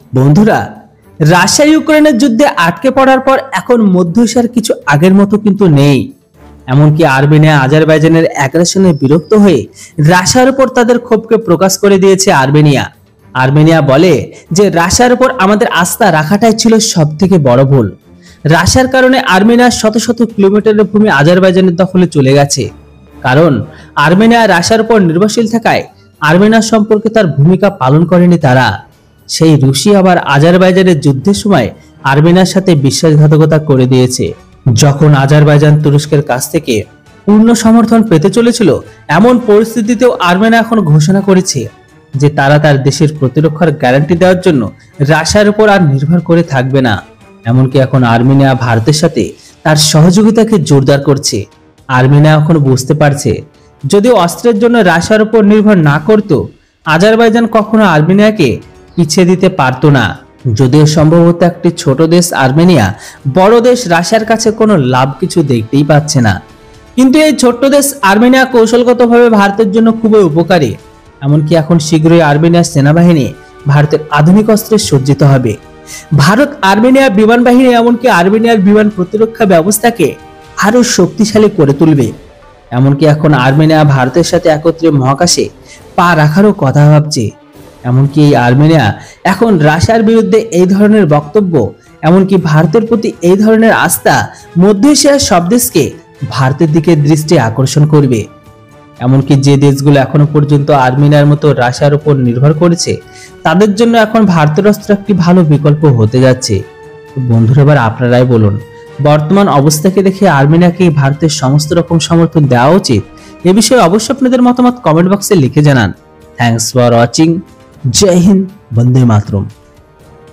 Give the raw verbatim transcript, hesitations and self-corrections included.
বন্ধুরা, রাশিয়া ইউক্রেনের যুদ্ধে আটকে পড়ার পর এখন মধ্য এশিয়ার কিছু আগের মতো কিন্তু নেই। এমনকি আর্মেনিয়া আজারবাইজানের অ্যাগ্রেশনে বিরক্ত হয়ে রাশিয়ার উপর তাদের ক্ষোভকে প্রকাশ করে দিয়েছে আর্মেনিয়া। আর্মেনিয়া বলে যে রাশিয়ার উপর আমাদের আস্থা রাখাটাই ছিল সব থেকে বড় ভুল। রাশিয়ার কারণে আর্মেনিয়ার শত শত কিলোমিটারের ভূমি আজারবাইজানের দখলে চলে গেছে। কারণ আর্মেনিয়া রাশিয়ার উপর নির্ভরশীল থাকায় আর্মেনিয়ার সম্পর্কে তার ভূমিকা পালন করেনি তারা। সেই রুশি আবার আজারবাইজানের যুদ্ধের সময় আর্মেনিয়ার সাথে বিশ্বাসঘাতকতা করে দিয়েছে। যখন আজারবাইজান তুরস্কের কাছ থেকে পূর্ণ সমর্থন পেতে চলেছিল, এমন পরিস্থিতিতেও আর্মেনিয়া এখন ঘোষণা করেছে যে তারা তার দেশের প্রতিরক্ষার গ্যারান্টি দেওয়ার জন্য রাশিয়ার উপর আর নির্ভর করে থাকবে না। এমনকি এখন আর্মেনিয়া ভারতের সাথে তার সহযোগিতাকে জোরদার করছে। আর্মেনিয়া এখন বুঝতে পারছে যদি অস্ত্রের জন্য রাশিয়ার উপর নির্ভর না করত, আজারবাইজান কখনো আর্মেনিয়াকে পিছিয়ে দিতে পারত না। যদিও সম্ভবত একটি ছোট দেশ আর্মেনিয়া বড় দেশ রাশিয়ার কাছে কোনো লাভ কিছু দেখতেই পাচ্ছে না, কিন্তু এই ছোট্ট দেশ আর্মেনিয়া কৌশলগতভাবে ভারতের জন্য খুবই উপকারী। এমনকি এখন শীঘ্রই আর্মেনিয়ার সেনাবাহিনী ভারতের আধুনিক অস্ত্রে সজ্জিত হবে। ভারত আর্মেনিয়ার বিমান বাহিনী এমনকি আর্মেনিয়ার বিমান প্রতিরক্ষা ব্যবস্থাকে আরো শক্তিশালী করে তুলবে। এমনকি এখন আর্মেনিয়া ভারতের সাথে একত্রে মহাকাশে পা রাখারও কথা ভাবছে। এমনকি এই আর্মেনিয়া এখন রাশিয়ার বিরুদ্ধে এই ধরনের বক্তব্য, এমনকি ভারতের প্রতি এই ধরনের আস্থা মধ্য এশিয়ার সব দেশকে ভারতের দিকে দৃষ্টি আকর্ষণ করবে। এমনকি যে দেশগুলো এখনো পর্যন্ত আর্মেনিয়ার মতো রাশিয়ার উপর নির্ভর করেছে, তাদের জন্য এখন ভারতের অস্ত্র একটি ভালো বিকল্প হতে যাচ্ছে। বন্ধুরা, এবার আপনারাই বলুন, বর্তমান অবস্থাকে দেখে আর্মেনিয়াকে ভারতের সমস্ত রকম সমর্থন দেওয়া উচিত? এ বিষয়ে অবশ্যই আপনাদের মতামত কমেন্ট বক্সে লিখে জানান। Thanks for watching. জয় হিন্দ, বন্দে মাতরম।